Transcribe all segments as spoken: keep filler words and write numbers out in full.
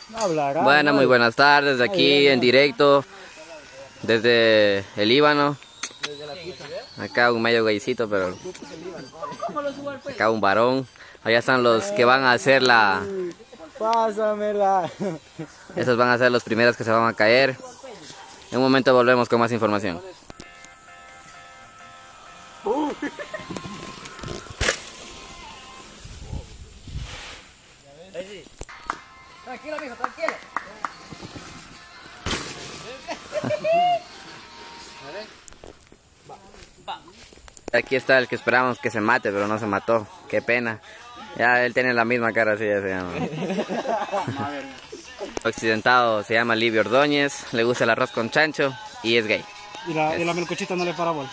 Hablará, Bueno, muy buenas tardes, aquí en directo desde el Líbano. Acá un medio gaycito, pero acá un varón. Allá están los que van a hacer la... Pásamela. Esos van a ser los primeros que se van a caer. En un momento volvemos con más información. Tranquilo, mijo, tranquilo. Aquí está el que esperábamos que se mate, pero no se mató. Qué pena. Ya él tiene la misma cara, así ya se llama. Occidentado, se llama Livio Ordóñez, le gusta el arroz con chancho y es gay. Y la, y la melcochita no le para bola.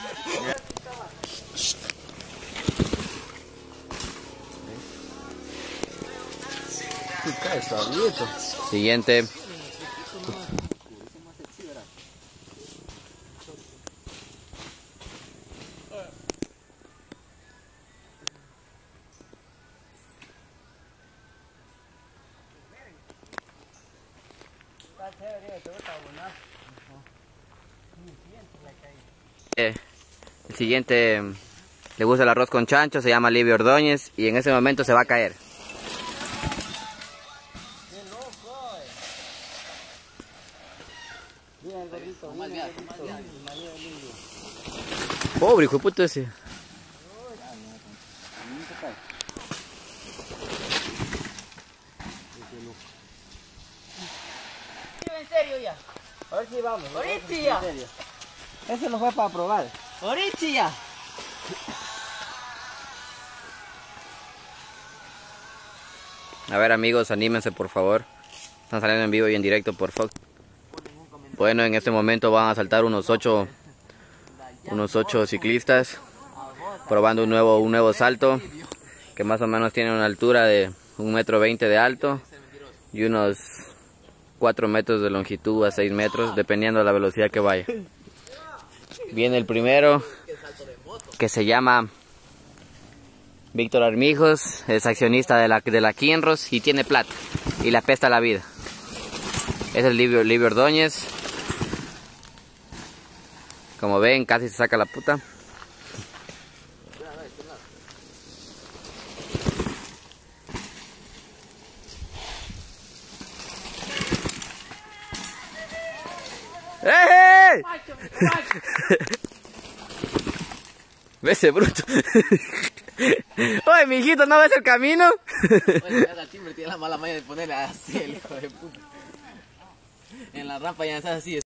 Siguiente. Eh, el siguiente le gusta el arroz con chancho, se llama Livio Ordóñez y en ese momento se va a caer. Pobre hijo de puta ese. En serio ya. A ver si vamos. Ahorita ya. Ese no fue para probar. Ahorita ya. A ver amigos, anímense por favor. Están saliendo en vivo y en directo por Fox. Bueno, en este momento van a saltar unos ocho, unos ocho ciclistas probando un nuevo, un nuevo salto que más o menos tiene una altura de un metro veinte de alto y unos cuatro metros de longitud a seis metros, dependiendo de la velocidad que vaya. Viene el primero, que se llama Víctor Armijos, es accionista de la, de la Kinross y tiene plata y le apesta la vida. Es el Livio, Livio Ordóñez. Como ven, casi se saca la puta. ¡Eh! ¿Ves ese bruto? Oye, mijito, ¿no ves el camino? Oye, la timbre tiene la mala maña de ponerle así el hijo de puta. En la rampa ya estás así.